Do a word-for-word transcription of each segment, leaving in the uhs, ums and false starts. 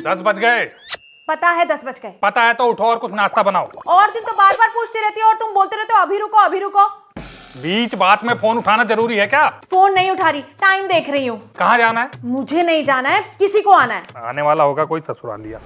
दस बज गए। पता है दस बज गए। पता है तो उठो और कुछ नाश्ता बनाओ। और दिन तो बार बार पूछती रहती है और तुम बोलते रहते हो अभी रुको अभी रुको। बीच बात में फोन उठाना जरूरी है क्या? फोन नहीं उठा रही, टाइम देख रही हूँ। कहाँ जाना है? मुझे नहीं जाना है, किसी को आना है। आने वाला होगा कोई ससुरालिया।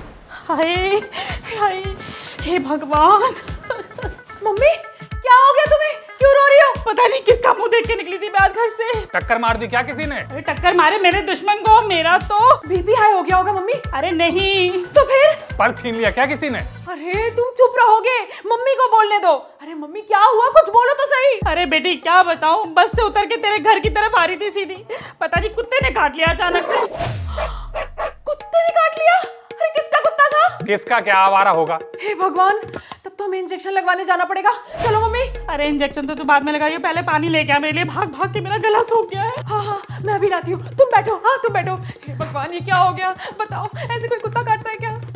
हाय हाय हे भगवान। मम्मी क्या हो गया तुम्हें, क्यों रो रही हो? पता नहीं किसका मुंह देख के निकली थी मैं आज घर से। टक्कर मार दी क्या किसी ने? अरे टक्कर मारे मेरे दुश्मन को, मेरा तो बीपी हाई हो गया होगा मम्मी। अरे नहीं तो फिर? पर छीन लिया क्या किसी ने? अरे तुम चुप रहोगे, मम्मी को बोलने दो। अरे मम्मी क्या हुआ, कुछ बोलो तो सही। अरे बेटी क्या बताऊं, बस से उतर के तेरे घर की तरफ आ रही थी सीधी, पता नहीं कुत्ते ने काट लिया अचानक से। कुत्ते ने काट लिया? अरे किसका कुत्ता था? किसका क्या आवारा होगा। हे भगवान, तब तो हमें इंजेक्शन लगवाने जाना पड़ेगा। चलो मम्मी। अरे इंजेक्शन तो तू बाद में लगाइयो, पहले पानी लेके आ मेरे लिए, भाग भाग के मेरा गला सूख गया है। हाँ हाँ मैं अभी लाती हूँ, तुम बैठो। हाँ तुम बैठो। हे भगवान ये क्या हो गया, बताओ ऐसे कोई कुत्ता काटता है क्या?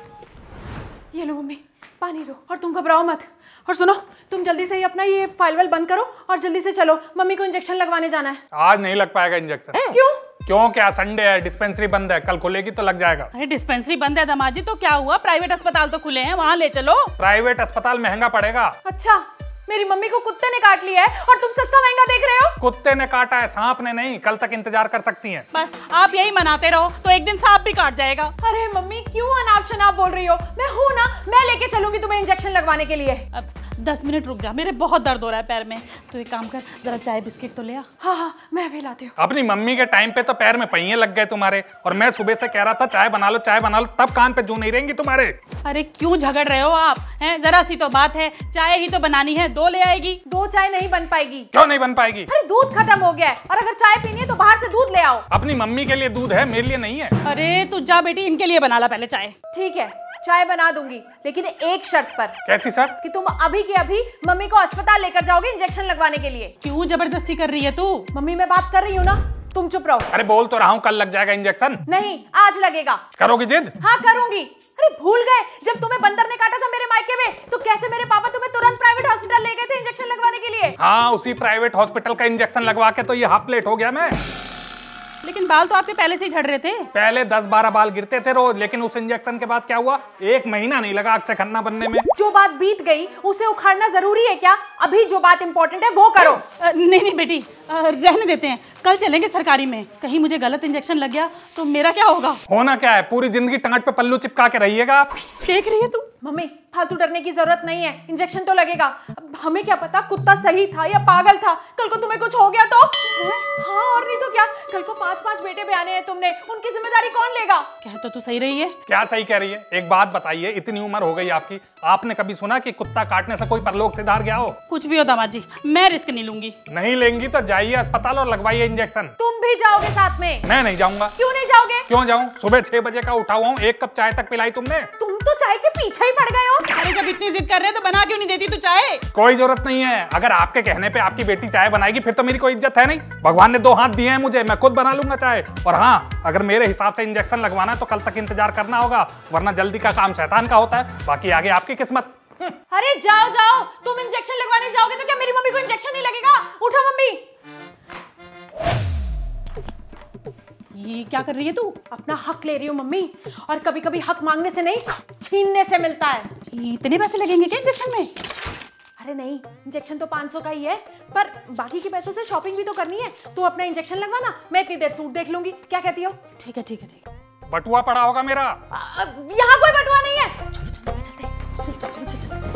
ये लो मम्मी पानी लो, और तुम घबराओ मत। और सुनो, तुम जल्दी से ही अपना ये फाइल वाल बंद करो और जल्दी से चलो, मम्मी को इंजेक्शन लगवाने जाना है। आज नहीं लग पाएगा इंजेक्शन। क्यों? क्यों क्या, संडे है, डिस्पेंसरी बंद है, कल खुलेगी तो लग जाएगा। अरे डिस्पेंसरी बंद है दामाद जी तो क्या हुआ, प्राइवेट अस्पताल तो खुले हैं, वहाँ ले चलो। प्राइवेट अस्पताल महंगा पड़ेगा। अच्छा मेरी मम्मी को कुत्ते ने काट लिया है और तुम सस्ता महंगा देख रहे हो? कुत्ते ने काटा है, सांप ने नहीं। कल तक इंतजार कर सकती हैं। बस आप यही मनाते रहो तो एक दिन सांप भी काट जाएगा। अरे मम्मी क्यों अनाप शनाप बोल रही हो, मैं हूं ना, मैं लेके चलूंगी तुम्हें इंजेक्शन लगवाने के लिए। अब दस मिनट रुक जा, मेरे बहुत दर्द हो रहा है पैर में, तो एक काम कर जरा चाय बिस्किट तो ले आ। हाँ हाँ मैं अभी लाती हूँ। अपनी मम्मी के टाइम पे तो पैर में पहिए लग गए तुम्हारे, और मैं सुबह से कह रहा था चाय बना लो चाय बना लो, तब कान पे जू नहीं रहेंगी तुम्हारे। अरे क्यों झगड़ रहे हो आप हैं, जरा सी तो बात है, चाय ही तो बनानी है, दो ले आएगी। दो चाय नहीं बन पाएगी। क्यों नहीं बन पाएगी? अरे दूध खत्म हो गया है, और अगर चाय पीनी है तो बाहर से दूध ले आओ। अपनी मम्मी के लिए दूध है, मेरे लिए नहीं है। अरे तू जा बेटी, इनके लिए बना ला पहले चाय। ठीक है चाय बना दूंगी, लेकिन एक शर्त पर। कैसी शर्त? कि तुम अभी के अभी मम्मी को अस्पताल लेकर जाओगे इंजेक्शन लगवाने के लिए। क्यों जबरदस्ती कर रही है तू? मम्मी मैं बात कर रही हूँ ना, तुम चुप रहो। अरे बोल तो रहा हूँ कल लग जाएगा इंजेक्शन। नहीं आज लगेगा। करोगी जिद? हाँ करूंगी। अरे भूल गए, जब तुम्हें बंदर ने काटा था मेरे मायके में, तो कैसे मेरे पापा तुम्हें तुरंत प्राइवेट हॉस्पिटल ले गए थे इंजेक्शन लगवाने के लिए। हाँ उसी प्राइवेट हॉस्पिटल का इंजेक्शन लगवा के तो ये हाफ प्लेट हो गया मैं। लेकिन बाल तो आपके पहले से ही झड़ रहे थे। पहले दस बारह बाल गिरते थे रोज, लेकिन उस इंजेक्शन के बाद क्या हुआ, एक महीना नहीं लगा अक्षय खन्ना बनने में। जो बात बीत गई उसे उखाड़ना जरूरी है क्या? अभी जो बात इंपॉर्टेंट है वो करो। आ, नहीं नहीं बेटी, आ, रहने देते हैं, कल चलेंगे सरकारी में, कहीं मुझे गलत इंजेक्शन लग गया तो मेरा क्या होगा? होना क्या है, पूरी जिंदगी टांट पे पल्लू चिपका के रहिएगा आप। देख रही है तू? मम्मी फालतू डरने की जरूरत नहीं है, इंजेक्शन तो लगेगा। अब हमें क्या पता कुत्ता सही था या पागल था, कल को तुम्हें कुछ हो गया तो? हाँ और नहीं तो क्या, कल को पांच पांच बेटे ब्याने हैं तुमने, उनकी जिम्मेदारी कौन लेगा? कह तो तू सही रही है। क्या सही कह रही है? एक बात बताइए, इतनी उम्र हो गई आपकी, आपने कभी सुना कि कुत्ता काटने से कोई परलोक से धार गया हो? कुछ भी हो दामाद जी, मैं रिस्क नहीं लूंगी। नहीं लेंगी तो जाइए अस्पताल और लगवाइए इंजेक्शन। तुम भी जाओगे साथ में? मैं नहीं जाऊंगा। क्यों नहीं जाओगे? क्यों जाऊं, सुबह छह बजे का उठा हुआ हूँ, एक कप चाय तक पिलाई तुमने। तुम तो चाय के पीछे ही पड़ गए हो। अरे जब इतनी जिद कर रहे हैं तो बना क्यों नहीं देती तू चाय? कोई जरूरत नहीं है, अगर आपके कहने पे आपकी बेटी चाय बनाएगी फिर तो मेरी कोई इज्जत है नहीं। भगवान ने दो हाथ दिए हैं मुझे, मैं खुद बना लूंगा चाय। और हाँ अगर मेरे हिसाब से इंजेक्शन लगवाना है तो कल तक इंतजार करना होगा, वरना जल्दी का काम शैतान का होता है, बाकी आगे आपकी किस्मत। अरे जाओ जाओ, तुम इंजेक्शन लगवाने जाओगे तो क्या मेरी मम्मी को इंजेक्शन नहीं लगेगा? उठो मम्मी। ये क्या कर रही है तू? अपना हक ले रही हूँ मम्मी, और कभी कभी हक मांगने से नहीं छीनने से मिलता है। इतने पैसे लगेंगे क्या इंजेक्शन में? अरे नहीं, इंजेक्शन तो पाँच सौ का ही है, पर बाकी के पैसों से शॉपिंग भी तो करनी है। तो अपना इंजेक्शन लगवाना, मैं इतनी देर सूट देख लूंगी, क्या कहती हो? ठीक है ठीक है ठीक है। बटुआ पड़ा होगा मेरा। यहाँ कोई बटुआ नहीं है। चल चल चल चल।